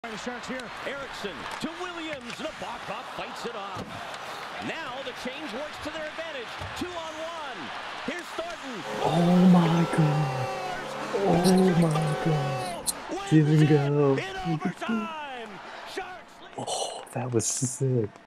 The Sharks here. Erickson to Williams. Nabokov fights it off. Now the change works to their advantage. 2-on-1. Here's Thornton. Oh my god. Oh my god. Didn't go. In overtime. Sharks. Oh, that was sick.